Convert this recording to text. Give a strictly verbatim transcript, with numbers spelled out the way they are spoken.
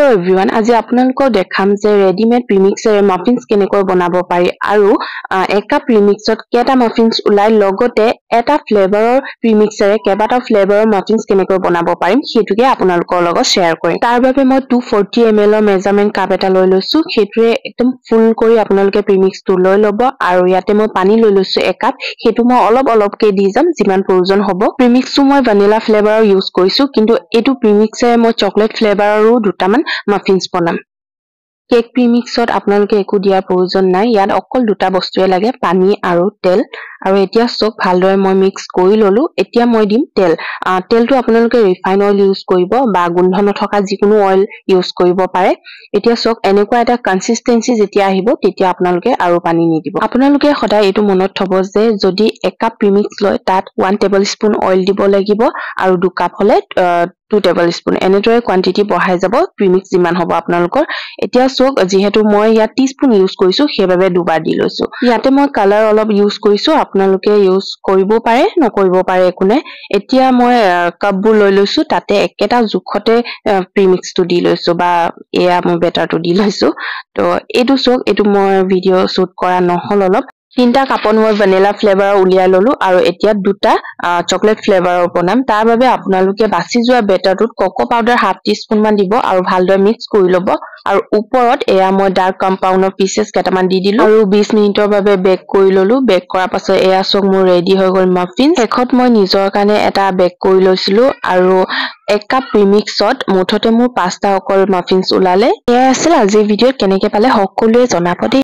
Hello everyone, আজি আপোনালোকক দেখাম যে ৰেডিমেড প্ৰিমিক্সৰে মাফিনছ কেনেকৈ বনাব পাৰি আৰু এক কাপ প্ৰিমিক্সত কেটা মাফিনছ উলাই লগতে এটা ফ্লেভাৰৰ প্ৰিমিক্সৰে কেবাটা ফ্লেভাৰৰ মাফিনছ কেনেকৈ বনাব পাৰিম হেতুকে আপোনালোকৰ লগত শেয়াৰ কৰিম। তাৰ বাবে মই two forty milliliters ৰ মেজাৰমেন্ট কাপ এটা লৈ লৈছো। হেতুৱে একদম ফুল কৰি আপোনালোকে প্ৰিমিক্সটো লৈ ল'ব আৰু ইয়াতে মই পানী লৈ লৈছো এক কাপ। হেতু মই অলপ অলপকৈ দি যাম যিমান প্ৰয়োজন হ'ব। প্ৰিমিক্সটো মই ভ্যানিলা ফ্লেভাৰৰ ইউজ কৰিছো, কিন্তু এটো প্ৰিমিক্সৰে মই চকলেট ফ্লেভাৰৰো দুটামান মাফিনছ বনাম। কেক প্ৰিমিক্সত আপোনালোকে একো দিয়াৰ প্ৰয়োজন নাই, ইয়াত অকল দুটা বস্তুৱে লাগে, পানী আৰু তেল। আৰু এতিয়া সব ভালদৰে মই মিক্স কৰি ললো। এতিয়া মই দিম তেল। তেলটো আপোনালোকে ৰিফাইন অইল ইউজ কৰিব বা গোন্ধ নথকা যিকোনো অইল ইউজ কৰিব পাৰে। এতিয়া সব এনেকুৱা এটা কনসিস্টেন্সি যেতিয়া আহিব তেতিয়া আপোনালোকে আৰু পানী নিদিব। আপোনালোকে সদায় এটো মনত থব যে যদি এক কাপ প্ৰিমিক্স লয় তাত one tablespoon অইল দিব লাগিব আৰু দুই কাপ হলে two tablespoon এনেদৰে কোৱান্টিটি বঢ়াই যাব প্ৰিমিক্স যিমান হ'ব আপোনালোকৰ। এতিয়া সক যেহেতু মই ইয়াত টিস্পুন ইউজ কৰিছো সেইভাবে দুবাৰ দি লৈছো। ইয়াতে মই কালাৰ অলপ ইউজ কৰিছো, আপোনালোকে ইউজ কৰিব পাৰে নকৰিব পাৰে একো নাই। এতিয়া মই কাপবোৰ লৈ লৈছো, তাতে একেটা জুখতে প্ৰিমিক্সটো দি লৈছো বা এয়া মই বেটাৰটো দি লৈছো। তো এটো সক এটো মই ভিডিও শুট কৰা নহল অলপ। তিনটা কাপত মই ভ্যানিলা ফ্লেভাৰ উলিয়াই ললো আৰু এতিয়া দুটা চকলেট ফ্লেভাৰৰ বনাম। তাৰ বাবে আপোনালোকে বাছি যোৱা বেটাৰটোত কোকো পাউডাৰ half টিস্পুন মান দিব আৰু ভালদৰে মিক্স কৰি ল'ব আৰু ওপৰত এয়া মই ডাৰ্ক কম্পাউণ্ডৰ পিসেস কেটামান দি দিলো আৰু twenty মিনিটৰ বাবে বেক কৰি ললো। বেক কৰাৰ পাছত এয়া সক মোৰ ৰেডি হৈ গল মাফিন। এখত মই নিজৰ কাৰণে এটা বেক কৰি লৈছিলো আৰু এক কাপ প্ৰিমিক্সত মুঠতে মোৰ পাঁচটা অকল মাফিনছ ওলালে। এয়া আছিল আজিৰ ভিডিঅ'ত। কেনেকৈ পালে সকলোৱে জনাব দেই।